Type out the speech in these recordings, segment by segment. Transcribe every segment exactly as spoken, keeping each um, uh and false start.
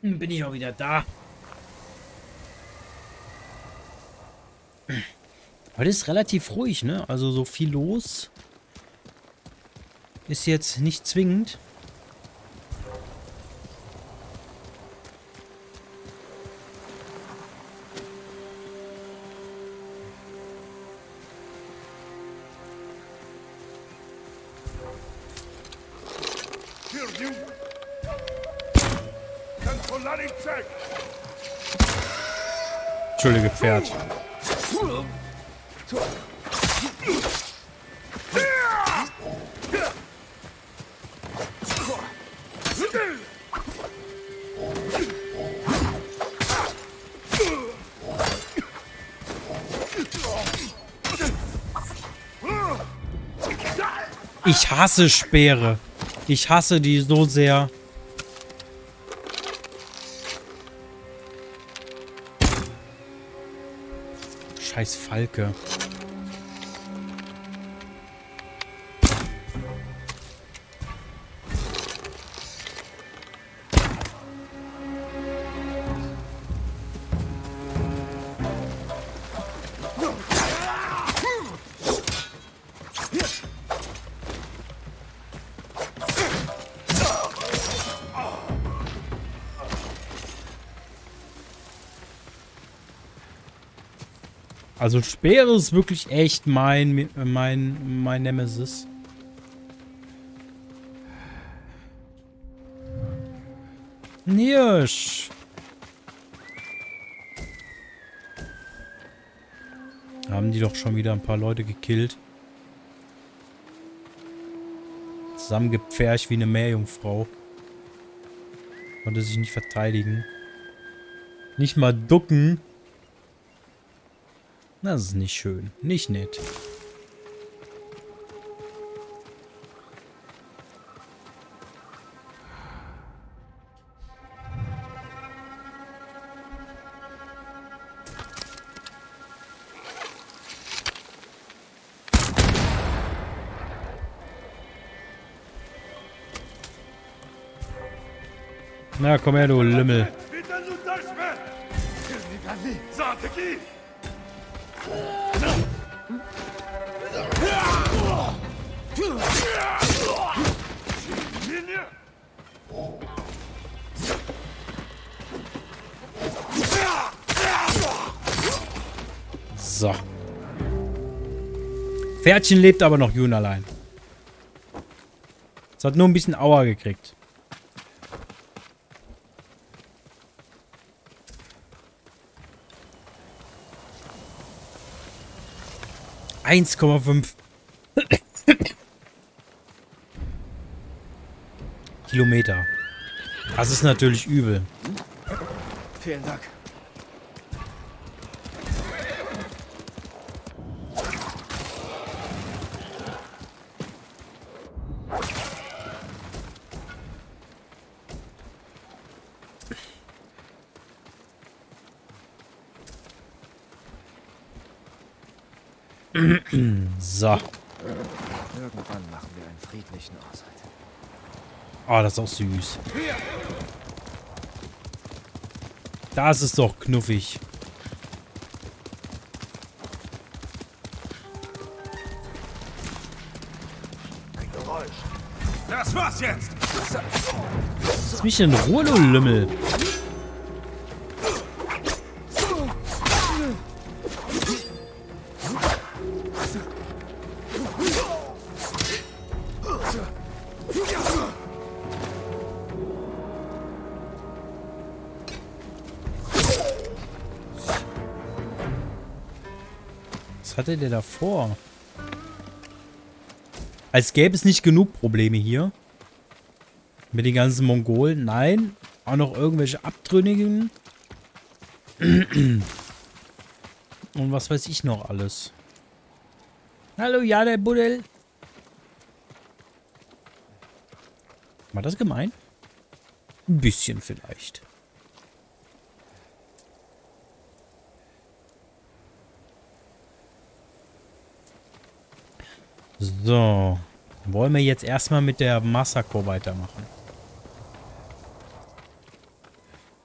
Bin ich auch wieder da. Heute ist relativ ruhig, ne? Also so viel los ist jetzt nicht zwingend. Entschuldige, Pferd. Ich hasse Speere. Ich hasse die so sehr. Scheiß Falke. Also Speere ist wirklich echt mein, mein, mein Nemesis. Nirsch. Haben die doch schon wieder ein paar Leute gekillt. Zusammengepfercht wie eine Meerjungfrau. Konnte sich nicht verteidigen. Nicht mal ducken. Das ist nicht schön. Nicht nett. Na, komm her, du Lümmel. So. Pferdchen lebt aber noch Jun allein. Es hat nur ein bisschen Aua gekriegt. eins Komma fünf Kilometer. Das ist natürlich übel. Vielen Dank. So. Irgendwann machen wir einen friedlichen Aushalt. Oh, das ist auch süß. Das ist doch knuffig. Ein Geräusch. Das war's jetzt. Lass mich in Ruhe, du Lümmel. Was hatte der davor? Als gäbe es nicht genug Probleme hier. Mit den ganzen Mongolen. Nein. Auch noch irgendwelche Abtrünnigen. Und was weiß ich noch alles. Hallo, ja, der Buddel. War das gemein? Ein bisschen vielleicht. So. Wollen wir jetzt erstmal mit der Masako weitermachen.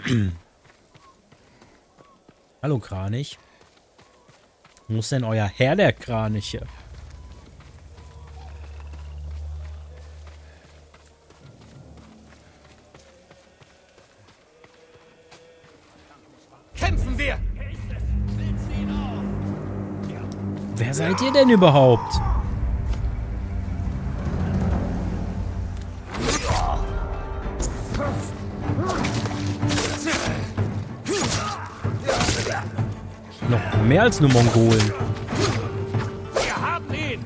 Hallo Kranich. Wo ist denn euer Herr, der Kraniche? Kämpfen wir! Wer seid ihr denn überhaupt? Noch mehr als nur Mongolen. Wir haben ihn!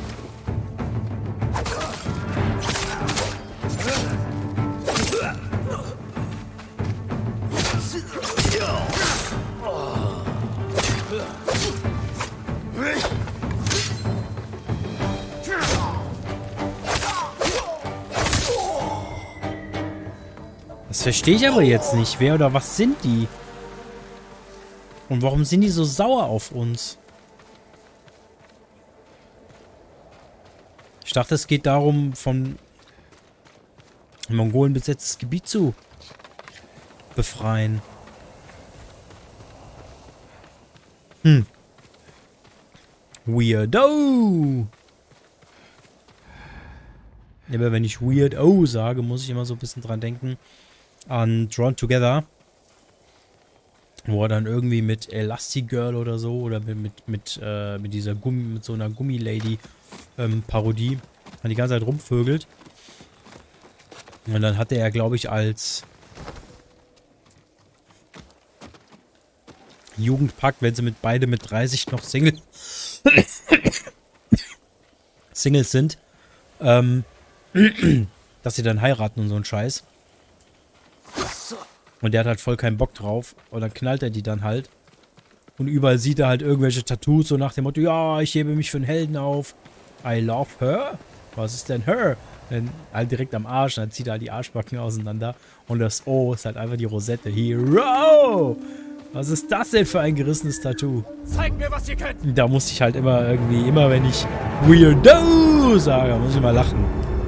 Das verstehe ich aber jetzt nicht. Wer oder was sind die? Und warum sind die so sauer auf uns? Ich dachte, es geht darum, von Mongolen besetztes Gebiet zu befreien. Hm. Weirdo! Aber wenn ich Weirdo sage, muss ich immer so ein bisschen dran denken an Drawn Together. Wo er dann irgendwie mit Elastigirl oder so oder mit, mit, mit, äh, mit dieser Gummi, mit so einer Gummilady ähm, Parodie dann die ganze Zeit rumvögelt. Und dann hatte er, glaube ich, als Jugendpakt, wenn sie mit beide mit dreißig noch Single Singles sind, ähm, dass sie dann heiraten und so ein Scheiß. Und der hat halt voll keinen Bock drauf. Und dann knallt er die dann halt. Und überall sieht er halt irgendwelche Tattoos, so nach dem Motto, ja, ich hebe mich für einen Helden auf. I love her. Was ist denn her? Dann halt direkt am Arsch, dann zieht er halt die Arschbacken auseinander. Und das O ist halt einfach die Rosette. Hero! Was ist das denn für ein gerissenes Tattoo? Zeig mir, was ihr könnt! Da muss ich halt immer irgendwie, immer wenn ich Weirdo sage, muss ich immer lachen.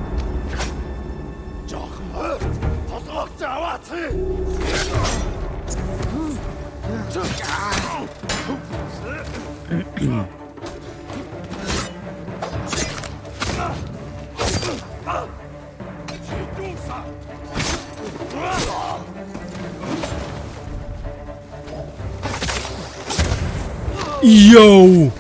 Yo!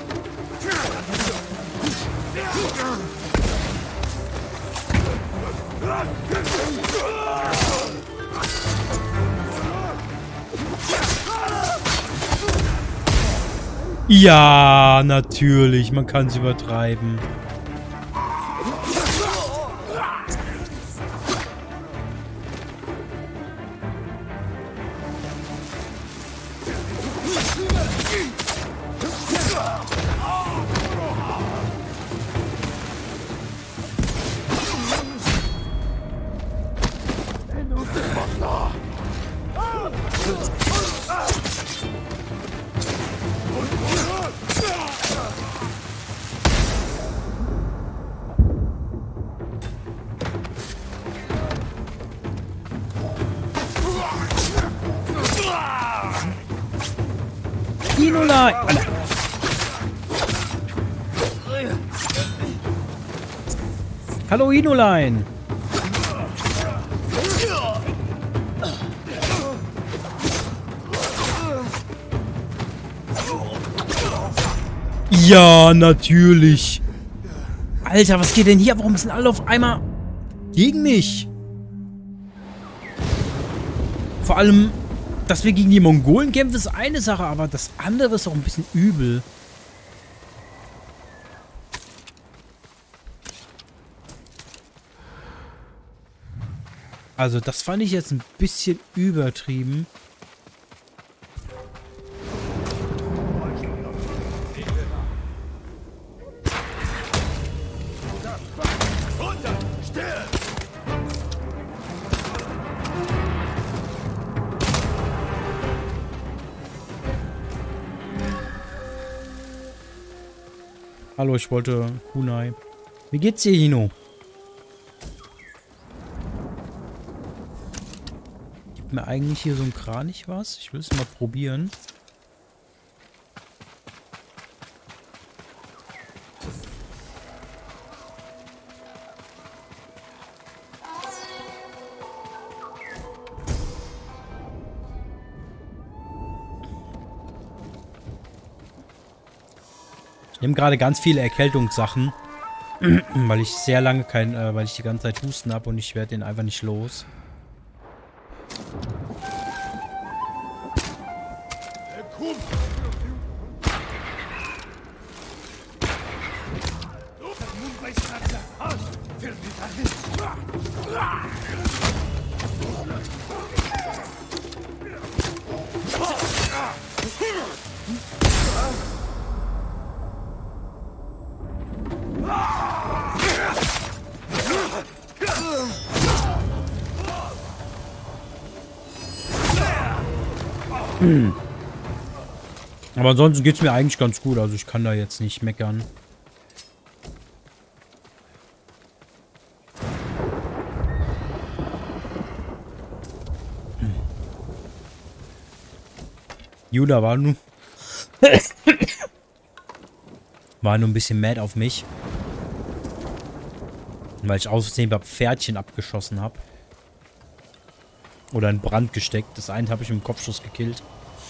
Ja, natürlich. Man kann es übertreiben. Inulai! Alter. Hallo Inulein! Ja, natürlich. Alter, was geht denn hier? Warum sind alle auf einmal gegen mich? Vor allem, dass wir gegen die Mongolen kämpfen, ist eine Sache, aber das andere ist auch ein bisschen übel. Also, das fand ich jetzt ein bisschen übertrieben. Hallo, ich wollte Kunai. Wie geht's dir, Hino? Gibt mir eigentlich hier so ein Kranich was? Ich will es mal probieren. Ich nehme gerade ganz viele Erkältungssachen, weil ich sehr lange kein, äh, weil ich die ganze Zeit Husten habe und ich werde den einfach nicht los. Hm. Aber ansonsten geht es mir eigentlich ganz gut. Also ich kann da jetzt nicht meckern. Hm. Judah war nun... war nur ein bisschen mad auf mich. Weil ich aus Versehen ein Pferdchen abgeschossen habe. Oder in Brand gesteckt. Das eine habe ich mit dem Kopfschuss gekillt.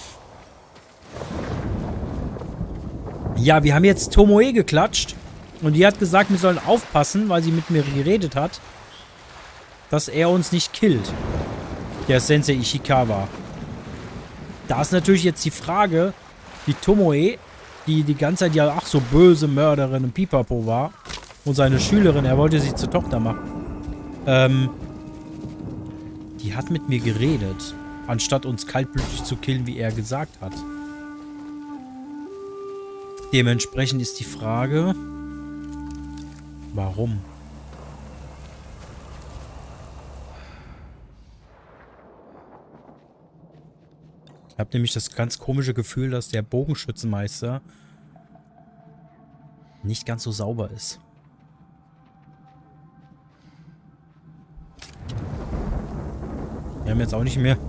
Ja, wir haben jetzt Tomoe geklatscht. Und die hat gesagt, wir sollen aufpassen, weil sie mit mir geredet hat, dass er uns nicht killt. Der Sensei Ishikawa. Da ist natürlich jetzt die Frage, die Tomoe, die die ganze Zeit ja ach so böse Mörderin und Pipapo war. Und seine Schülerin, er wollte sie zur Tochter machen. Ähm... Die hat mit mir geredet, anstatt uns kaltblütig zu killen, wie er gesagt hat. Dementsprechend ist die Frage, warum? Ich habe nämlich das ganz komische Gefühl, dass der Bogenschützenmeister nicht ganz so sauber ist. Wir haben jetzt auch nicht mehr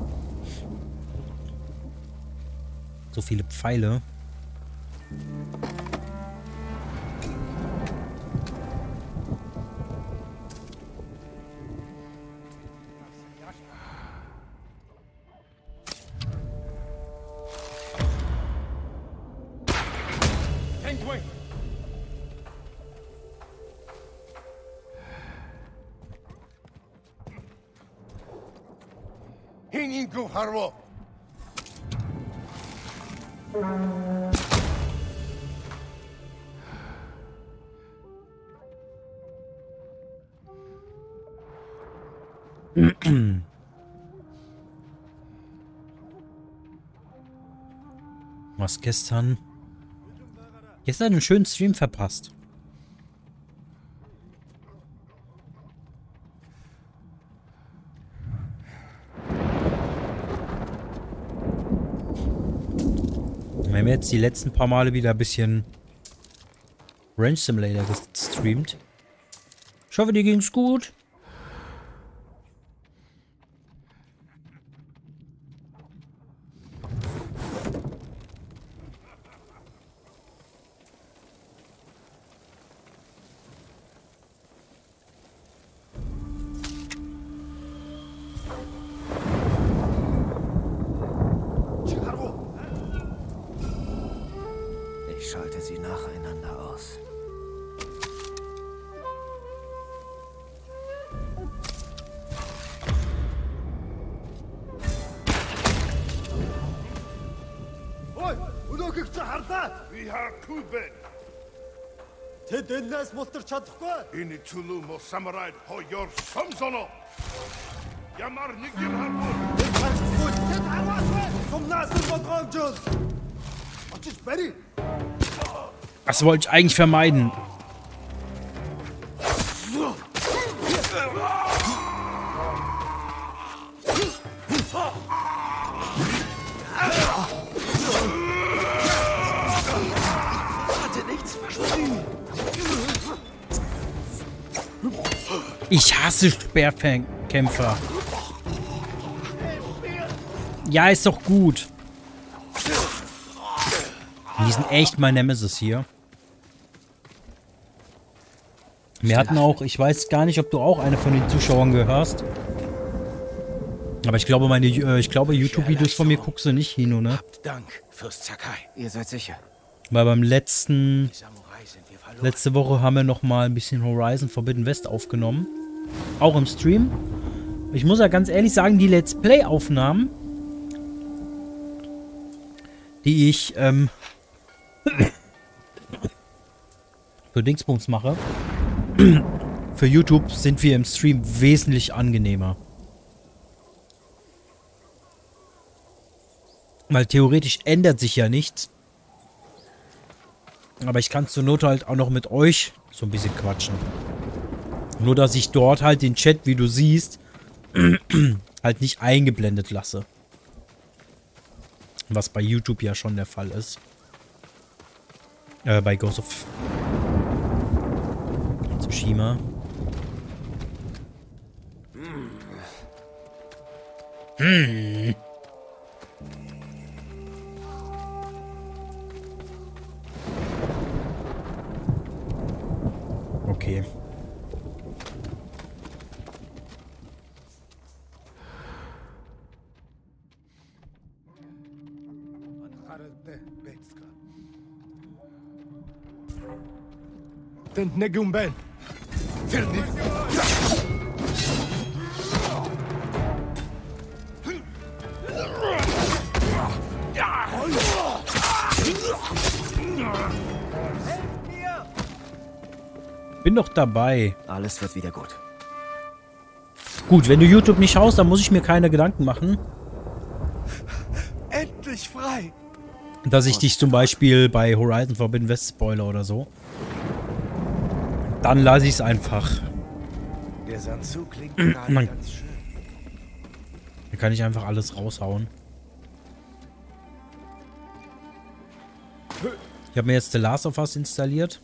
so viele Pfeile. Was gestern? Gestern einen schönen Stream verpasst. Wir haben jetzt die letzten paar Male wieder ein bisschen Range Simulator gestreamt. Ich hoffe, dir ging's gut. Ich schalte sie nacheinander aus. Тэд энэс мултарч чадахгүй. Энэ чулуу мо самурай хоёроор сомсоно. Ямар нэг юм хармуу. Тэд харваа. Сумнаас болгоомжул. Очиж барь. Das wollte ich eigentlich vermeiden. Ich hasse Speerkämpfer. Ja, ist doch gut. Die sind echt mein Nemesis hier. Wir hatten auch, ich weiß gar nicht, ob du auch eine von den Zuschauern gehörst. Aber ich glaube, meine, äh, ich glaube, YouTube-Videos von mir guckst du nicht, Hino, ne? Dank, Fürst Sakai. Ihr seid sicher. Weil beim letzten, Die Samurai sind wir verloren. letzte Woche haben wir noch mal ein bisschen Horizon Forbidden West aufgenommen. Auch im Stream. Ich muss ja ganz ehrlich sagen, die Let's Play-Aufnahmen, die ich, ähm, für Dingsbums mache, für YouTube sind wir im Stream wesentlich angenehmer. Weil theoretisch ändert sich ja nichts. Aber ich kann zur Not halt auch noch mit euch so ein bisschen quatschen. Nur, dass ich dort halt den Chat, wie du siehst, halt nicht eingeblendet lasse. Was bei YouTube ja schon der Fall ist. Äh, bei Ghost of Tsushima. Hm. Okay. تنت نجم بان Bin doch dabei. Alles wird wieder gut. Gut, wenn du YouTube nicht schaust, dann muss ich mir keine Gedanken machen, endlich frei. dass ich dich zum Beispiel bei Horizon Forbidden West spoiler oder so. Dann lasse ich es einfach. Der Sansu klingt gerade Man- ganz schön. Dann kann ich einfach alles raushauen. Ich habe mir jetzt The Last of Us installiert.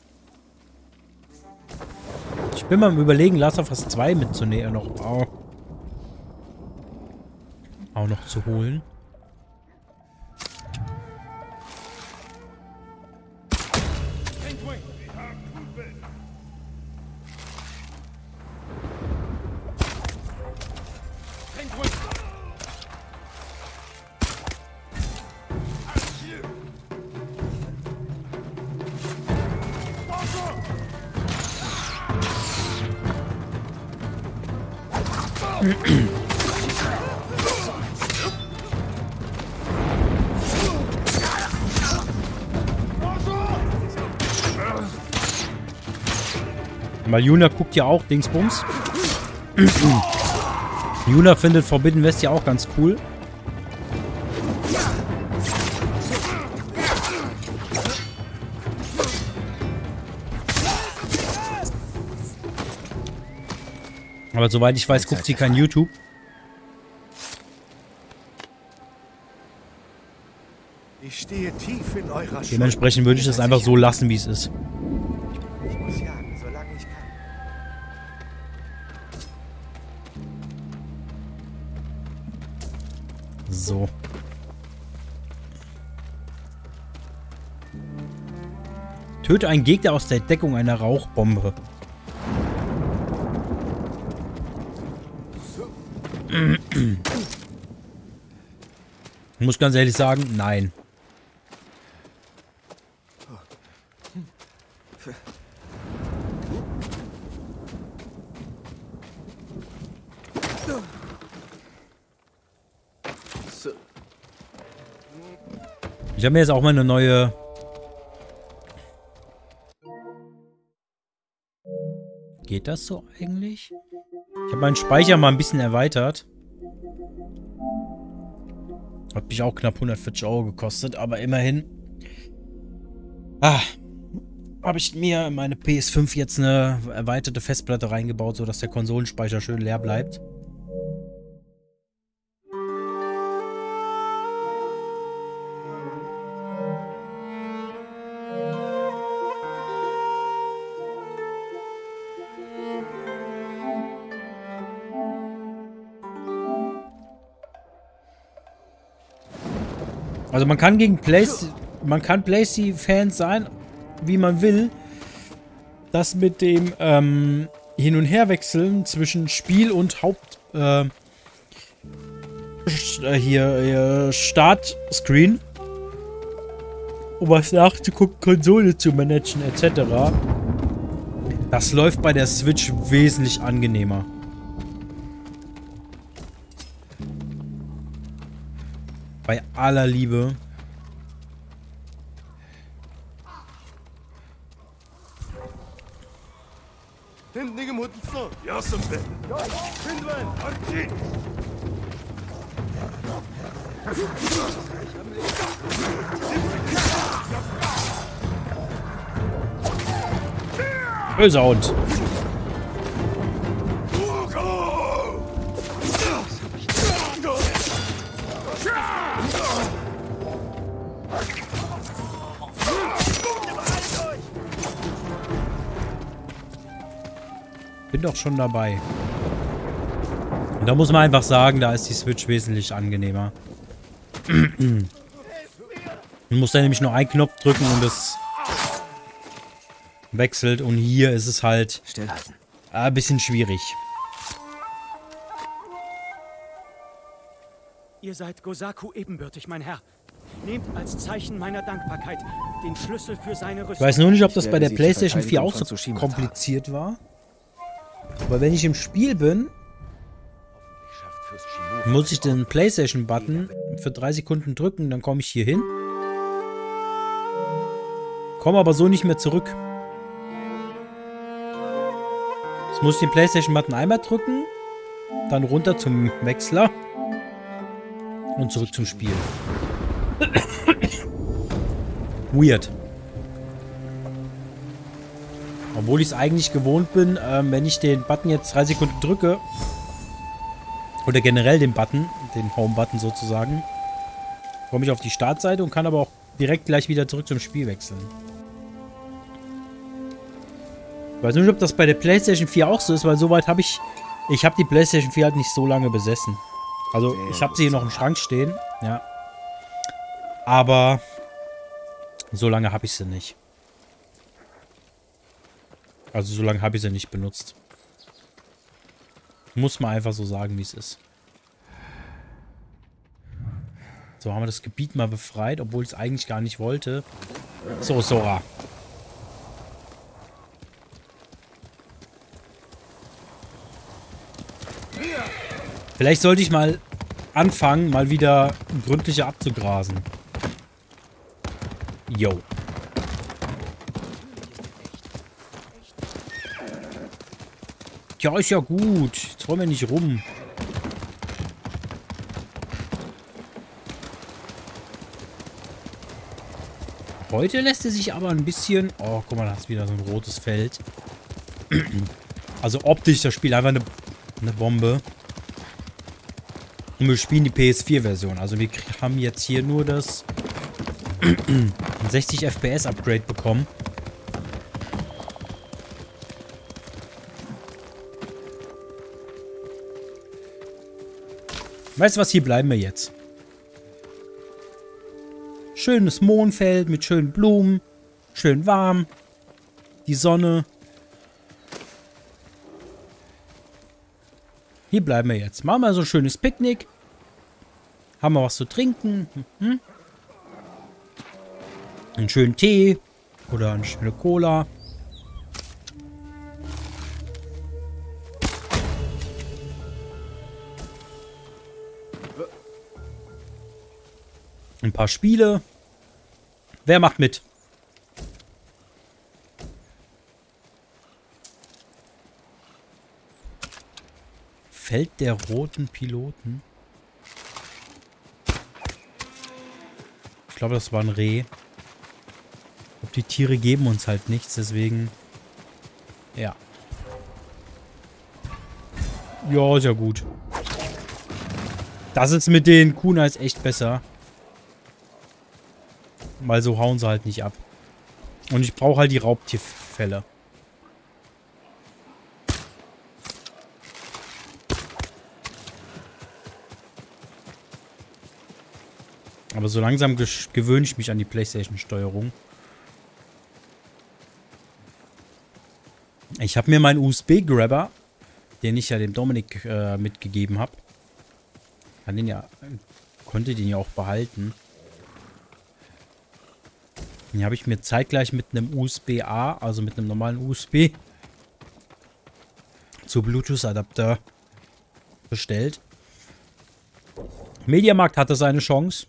Ich bin mal am Überlegen, Last of Us zwei mitzunehmen. Noch, auch, auch noch zu holen. Weil Juna guckt ja auch Dingsbums. Juna findet Forbidden West ja auch ganz cool. Aber soweit ich weiß, guckt sie kein YouTube. Ich stehe tief in eurer Schuld. Dementsprechend würde ich das einfach so lassen, wie es ist. Ich muss jagen, solange ich kann. So. Töte einen Gegner aus der Deckung einer Rauchbombe. Ich muss ganz ehrlich sagen, nein. Ich habe mir jetzt auch mal eine neue... Geht das so eigentlich? Ich habe meinen Speicher mal ein bisschen erweitert. Hat mich auch knapp hundertvierzig Euro gekostet, aber immerhin... Ah, habe ich mir in meine P S fünf jetzt eine erweiterte Festplatte reingebaut, sodass der Konsolenspeicher schön leer bleibt. Also man kann gegen Playstation, man kann Playstation-Fans sein, wie man will. Das mit dem ähm, Hin- und Herwechseln zwischen Spiel und Haupt äh, hier, hier Startscreen, um was nachzugucken, Konsole zu managen et cetera. Das läuft bei der Switch wesentlich angenehmer. Bei aller Liebe. 내게 못 있어. 야, 선배. 빈드만, 알지? Böser Hund. Bin doch schon dabei. Und da muss man einfach sagen, da ist die Switch wesentlich angenehmer. Man muss da nämlich nur einen Knopf drücken und es wechselt. Und hier ist es halt Stillhalten. ein bisschen schwierig. Ihr seid Gosaku ebenbürtig, mein Herr. Nehmt als Zeichen meiner Dankbarkeit den Schlüssel für seine Rüstung. Ich weiß nur nicht, ob das Ich bei werde der sie PlayStation zur vier auch Verteidigung so von Tsushima kompliziert war. Aber wenn ich im Spiel bin, muss ich den PlayStation-Button für drei Sekunden drücken, dann komme ich hier hin. Komme aber so nicht mehr zurück. Jetzt muss ich den PlayStation-Button einmal drücken, dann runter zum Wechsler und zurück zum Spiel. Weird. Obwohl ich es eigentlich gewohnt bin, ähm, wenn ich den Button jetzt drei Sekunden drücke, oder generell den Button, den Home-Button sozusagen, komme ich auf die Startseite und kann aber auch direkt gleich wieder zurück zum Spiel wechseln. Ich weiß nicht, ob das bei der PlayStation vier auch so ist, weil soweit habe ich... Ich habe die PlayStation vier halt nicht so lange besessen. Also, ich habe sie hier noch im Schrank stehen, ja. Aber so lange habe ich sie nicht. Also so lange habe ich sie nicht benutzt. Muss man einfach so sagen, wie es ist. So, haben wir das Gebiet mal befreit, obwohl ich es eigentlich gar nicht wollte. So, Sora. Vielleicht sollte ich mal anfangen, mal wieder gründlicher abzugrasen. Yo. Ja, ist ja gut. Jetzt wollen wir nicht rum. Heute lässt er sich aber ein bisschen... Oh, guck mal, da ist wieder so ein rotes Feld. Also optisch das Spiel einfach eine, eine Bombe. Und wir spielen die P S vier Version. Also wir haben jetzt hier nur das sechzig F P S Upgrade bekommen. Weißt du was, hier bleiben wir jetzt. Schönes Mondfeld mit schönen Blumen. Schön warm. Die Sonne. Hier bleiben wir jetzt. Machen wir so ein schönes Picknick. Haben wir was zu trinken. Mhm. Einen schönen Tee. Oder eine schöne Cola. Ein paar Spiele. Wer macht mit? Feld der roten Piloten. Ich glaube, das war ein Reh. Ob die Tiere geben uns halt nichts, deswegen... Ja. Ja, ist ja gut. Das ist mit den Kunais echt besser. Weil so hauen sie halt nicht ab. Und ich brauche halt die Raubtierfälle. Aber so langsam gewöhne ich mich an die PlayStation-Steuerung. Ich habe mir meinen U S B-Grabber, den ich ja dem Dominik äh, mitgegeben habe, kann den ja, konnte den ja auch behalten. Den habe ich mir zeitgleich mit einem U S B-A, also mit einem normalen U S B, zu Bluetooth-Adapter bestellt. Mediamarkt hatte seine Chance.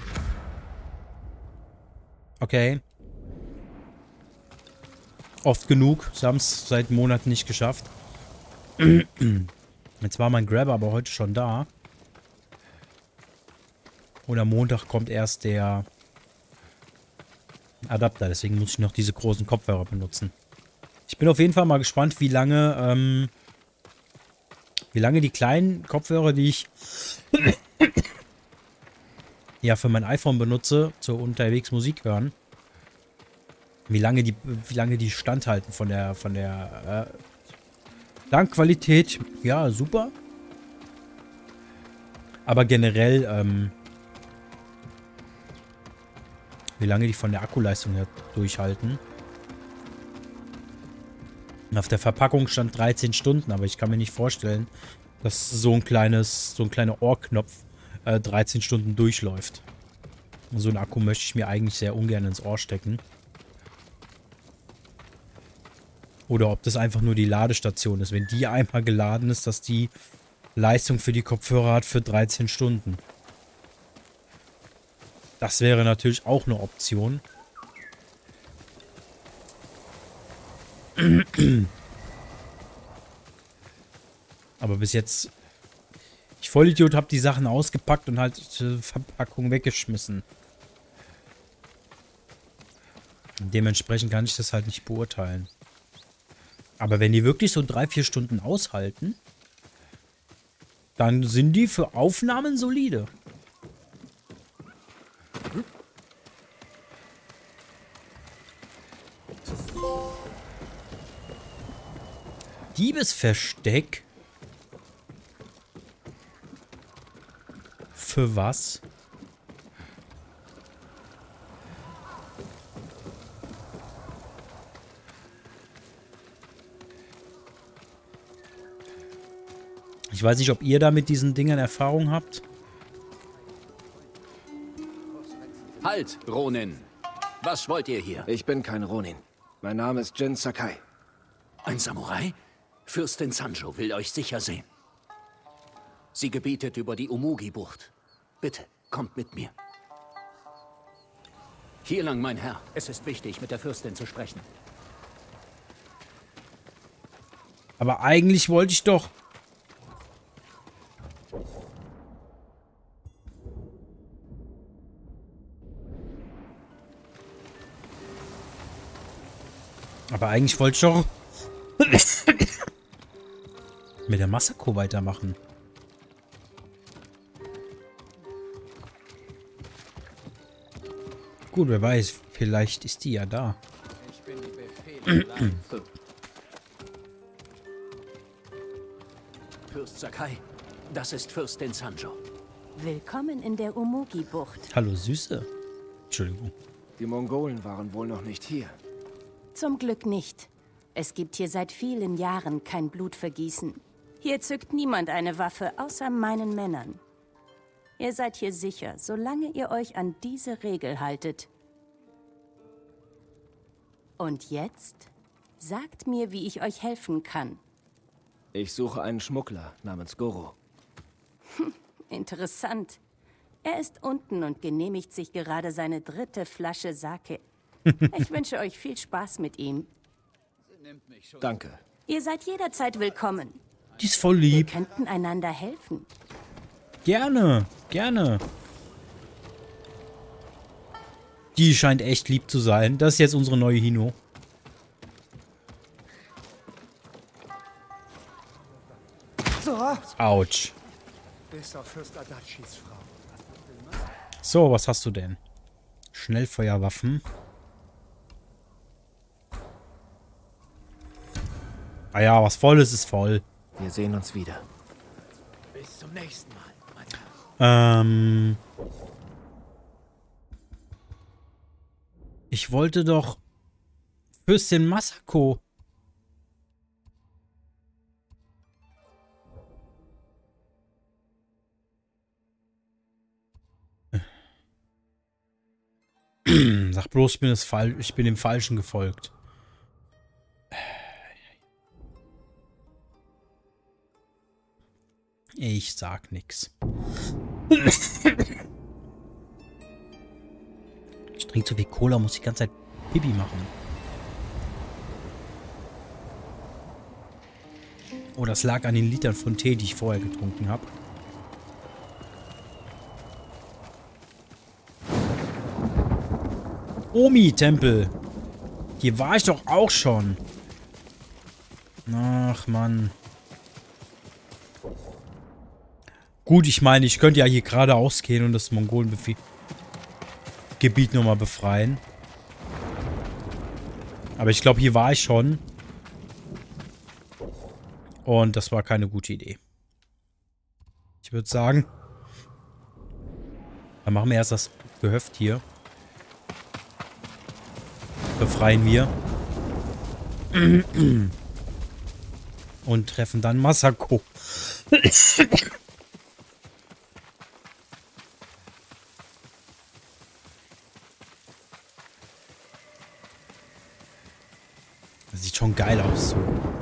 Okay. Oft genug. Sie haben es seit Monaten nicht geschafft. Jetzt war mein Grabber aber heute schon da. Und am Montag kommt erst der Adapter. Deswegen muss ich noch diese großen Kopfhörer benutzen. Ich bin auf jeden Fall mal gespannt, wie lange, ähm, wie lange die kleinen Kopfhörer, die ich ja für mein iPhone benutze, zur unterwegs Musik hören, wie lange die, wie lange die standhalten von der, von der äh, Klangqualität. Ja, super. Aber generell, ähm, wie lange die von der Akkuleistung her durchhalten. Auf der Verpackung stand dreizehn Stunden, aber ich kann mir nicht vorstellen, dass so ein kleines, so ein kleiner Ohrknopf äh, dreizehn Stunden durchläuft. Und so einen Akku möchte ich mir eigentlich sehr ungern ins Ohr stecken. Oder ob das einfach nur die Ladestation ist. Wenn die einmal geladen ist, dass die Leistung für die Kopfhörer hat für dreizehn Stunden. Das wäre natürlich auch eine Option. Aber bis jetzt... Ich Vollidiot habe die Sachen ausgepackt und halt die Verpackung weggeschmissen. Dementsprechend kann ich das halt nicht beurteilen. Aber wenn die wirklich so drei, vier Stunden aushalten, dann sind die für Aufnahmen solide. Diebesversteck? Für was? Ich weiß nicht, ob ihr da mit diesen Dingern Erfahrung habt. Halt, Ronin! Was wollt ihr hier? Ich bin kein Ronin. Mein Name ist Jin Sakai. Ein Samurai? Fürstin Sanjo will euch sicher sehen. Sie gebietet über die Umugi-Bucht. Bitte, kommt mit mir. Hier lang, mein Herr. Es ist wichtig, mit der Fürstin zu sprechen. Aber eigentlich wollte ich doch... Aber eigentlich wollte ich doch mit der Masako weitermachen. Gut, wer weiß, vielleicht ist die ja da. Ich bin die Befehle. Fürst Sakai, das ist Fürstin Sanjo. Willkommen in der Umugi-Bucht. Hallo, Süße. Entschuldigung. Die Mongolen waren wohl noch nicht hier. Zum Glück nicht. Es gibt hier seit vielen Jahren kein Blutvergießen. Hier zückt niemand eine Waffe, außer meinen Männern. Ihr seid hier sicher, solange ihr euch an diese Regel haltet. Und jetzt? Sagt mir, wie ich euch helfen kann. Ich suche einen Schmuggler namens Goro. Interessant. Er ist unten und genehmigt sich gerade seine dritte Flasche Sake. Ich wünsche euch viel Spaß mit ihm. Danke. Ihr seid jederzeit willkommen. Die ist voll Wir lieb. könnten einander helfen. Gerne, gerne. Die scheint echt lieb zu sein. Das ist jetzt unsere neue Hino. So, Autsch. bis auf Fürst Adachis Frau. So, was hast du denn? Schnellfeuerwaffen. Ah ja, was voll ist, ist voll. Wir sehen uns wieder. Bis zum nächsten Mal, mein Herr. Ähm. Ich wollte doch Fürstin Masako. Sag bloß, ich bin, das Fall, ich bin dem Falschen gefolgt. Ich sag nix. Ich trinke zu viel Cola, muss die ganze Zeit Pipi machen. Oh, das lag an den Litern von Tee, die ich vorher getrunken habe. Omi-Tempel. Hier war ich doch auch schon. Ach, Mann. Gut, ich meine, ich könnte ja hier geradeaus gehen und das Mongolengebiet nochmal befreien. Aber ich glaube, hier war ich schon. Und das war keine gute Idee. Ich würde sagen, dann machen wir erst das Gehöft hier. Befreien wir. Und treffen dann Masako. Das sieht schon geil aus. So,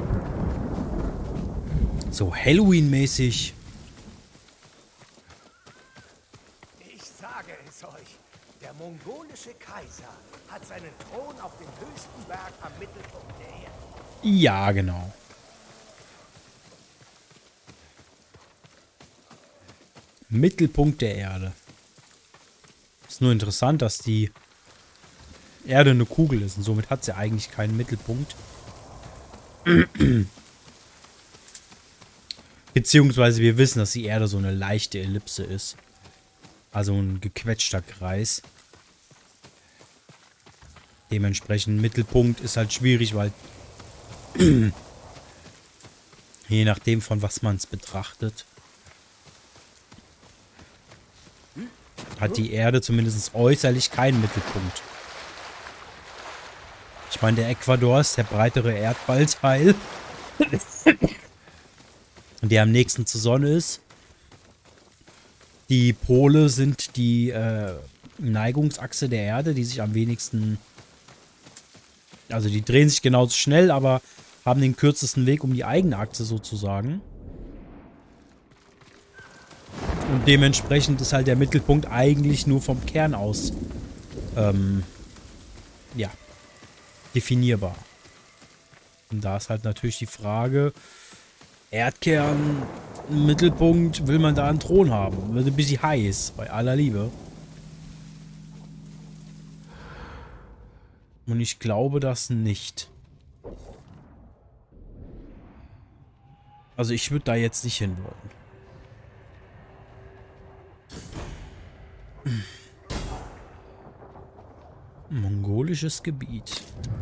so Halloween-mäßig. Ich sage es euch. Der mongolische Kaiser hat seinen Thron auf dem höchsten Berg am Mittelpunkt der Erde. Ja, genau. Mittelpunkt der Erde. Ist nur interessant, dass die Erde eine Kugel ist und somit hat sie eigentlich keinen Mittelpunkt. Beziehungsweise wir wissen, dass die Erde so eine leichte Ellipse ist. Also ein gequetschter Kreis. Dementsprechend Mittelpunkt ist halt schwierig, weil je nachdem von was man es betrachtet, hat die Erde zumindest äußerlich keinen Mittelpunkt. Ich meine, der Äquator ist der breitere Erdballteil, der am nächsten zur Sonne ist. Die Pole sind die äh, Neigungsachse der Erde, die sich am wenigsten... Also die drehen sich genauso schnell, aber haben den kürzesten Weg um die eigene Achse sozusagen. Und dementsprechend ist halt der Mittelpunkt eigentlich nur vom Kern aus ähm, ja, definierbar. Und da ist halt natürlich die Frage, Erdkern, Mittelpunkt, will man da einen Thron haben? Wird ein bisschen heiß, bei aller Liebe. Und ich glaube das nicht. Also ich würde da jetzt nicht hin wollen. Mongolisches Gebiet.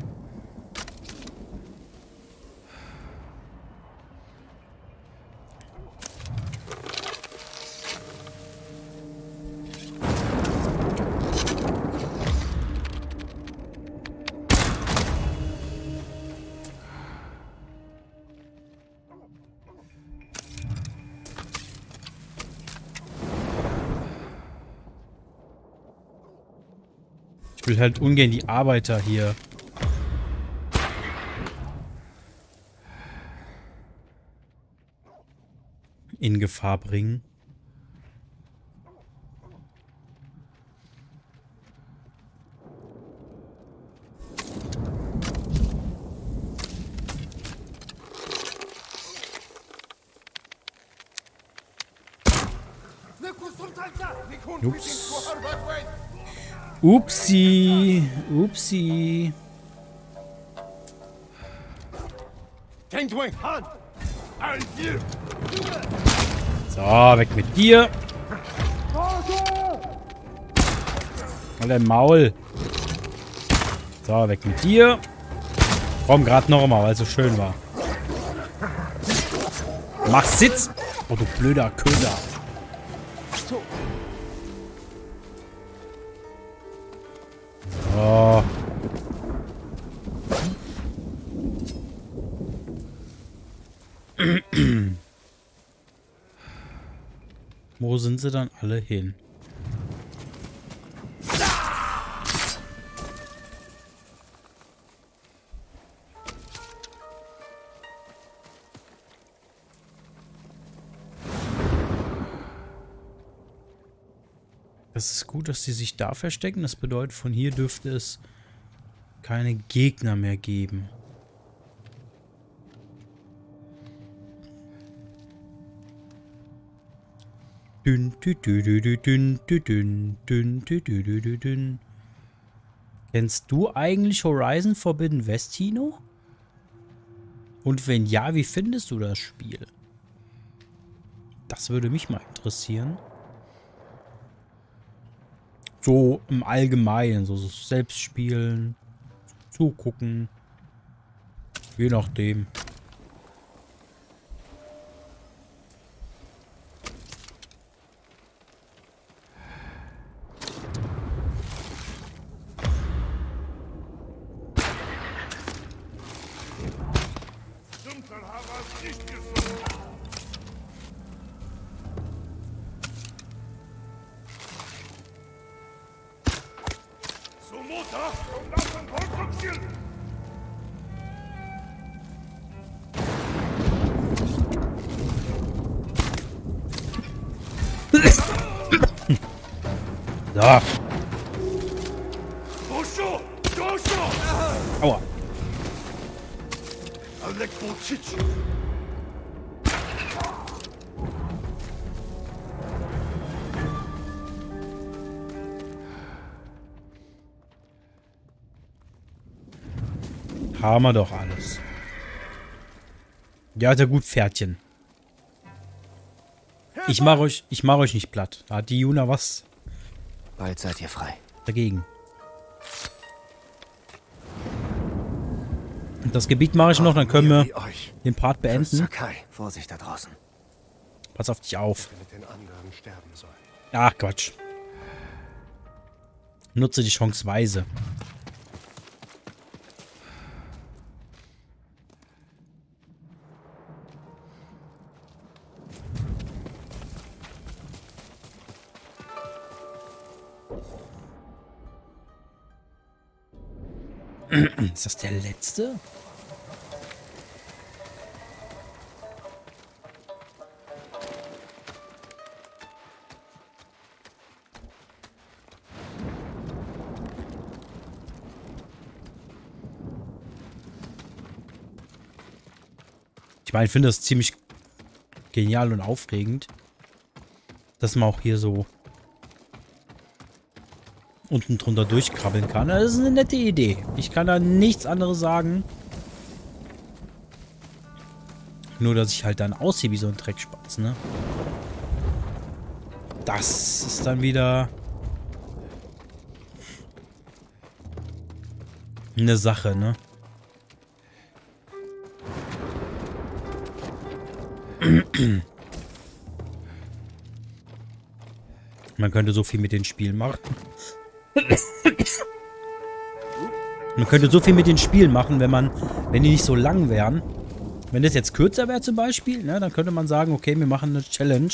Ich will halt ungern die Arbeiter hier in Gefahr bringen. Ups. Upsi. Upsi. So, weg mit dir. Halt dein Maul. So, weg mit dir. Komm, gerade noch mal, weil es so schön war. Mach Sitz. Oh, du blöder Köder. So. Wo sind sie dann alle hin? Das ist gut, dass sie sich da verstecken. Das bedeutet, von hier dürfte es keine Gegner mehr geben. Dün, dü, dü, dü, dü, dün, dü, dün, dün, dü, dü, dü, dü, dün. Kennst du eigentlich Horizon Forbidden West, Tino? Und wenn ja, wie findest du das Spiel? Das würde mich mal interessieren. So im Allgemeinen, so, so selbst spielen, zugucken, je nachdem. Da. Aua. Haben wir doch alles. Ja, sehr gut, Pferdchen. Ich mach euch, ich mach euch nicht platt. Da hat die Juna was Bald seid ihr frei. dagegen. Und das Gebiet mache ich noch, dann können wir den Part beenden. Sakai, Vorsicht da draußen. Pass auf dich auf. Mit den anderen sterben soll. Ach, Quatsch. Nutze die Chance weise. Ist das der letzte? Ich meine, ich finde das ziemlich genial und aufregend, dass man auch hier so unten drunter durchkrabbeln kann. Das ist eine nette Idee. Ich kann da nichts anderes sagen. Nur, dass ich halt dann aussehe wie so ein Dreckspatz, ne? Das ist dann wieder eine Sache, ne? Man könnte so viel mit den Spielen machen. Man könnte so viel mit den Spielen machen, wenn man, wenn die nicht so lang wären. Wenn das jetzt kürzer wäre zum Beispiel, ne, dann könnte man sagen, okay, wir machen eine Challenge.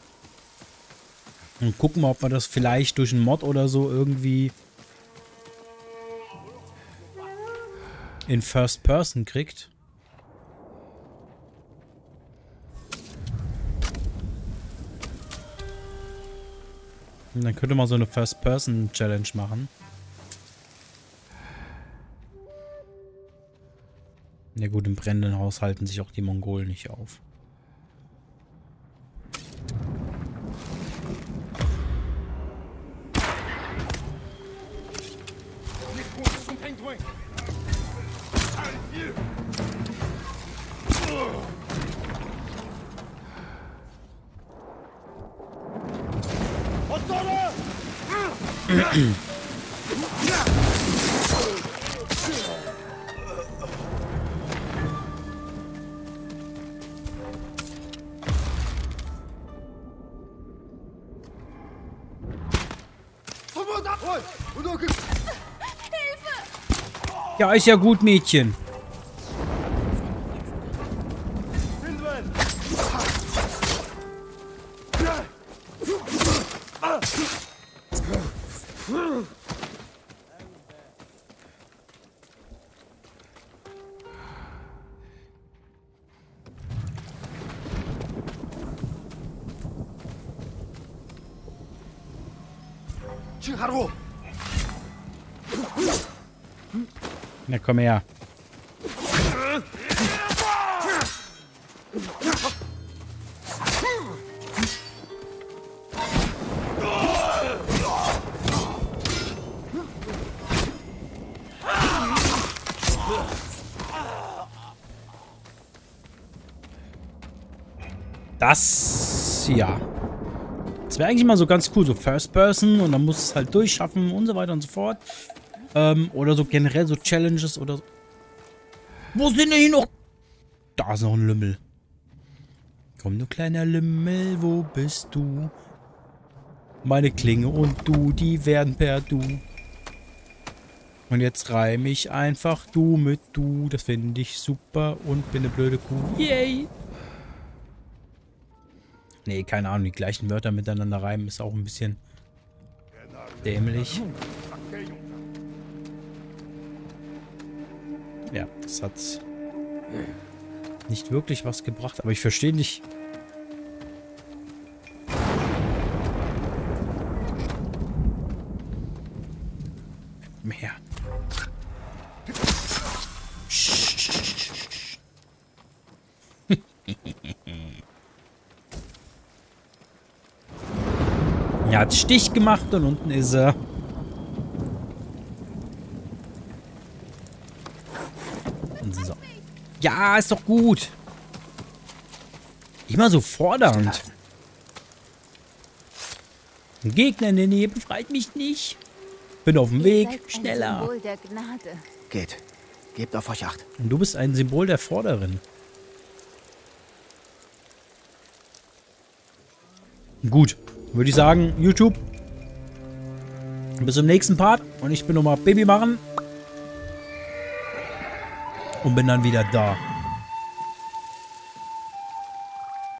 Und gucken mal, ob man das vielleicht durch einen Mod oder so irgendwie in First Person kriegt. Und dann könnte man so eine First-Person-Challenge machen. Ja gut, im brennenden Haus halten sich auch die Mongolen nicht auf. Ja, ist ja gut, Mädchen. Na, komm her. Das, ja. Das wäre eigentlich mal so ganz cool, so First Person und dann muss es halt durchschaffen und so weiter und so fort. Ähm, oder so generell so Challenges oder so. Wo sind denn hier noch? Da ist noch ein Lümmel. Komm, du kleiner Lümmel, wo bist du? Meine Klinge und du, die werden per Du. Und jetzt reime ich einfach du mit du. Das finde ich super und bin eine blöde Kuh. Yay! Nee, keine Ahnung, die gleichen Wörter miteinander reimen ist auch ein bisschen dämlich. Ja, das hat nicht wirklich was gebracht, aber ich verstehe nicht. Mehr. Er hat Stich gemacht und unten ist er. So. Ja, ist doch gut. Immer so fordernd. Ein Gegner in der Nähe befreit mich nicht. Bin auf dem Weg. Schneller. Symbol der Gnade. Geht. Gebt auf euch Acht. Und du bist ein Symbol der Vorderin. Gut. Würde ich sagen, YouTube. Bis zum nächsten Part. Und ich bin nochmal Baby machen. Und bin dann wieder da.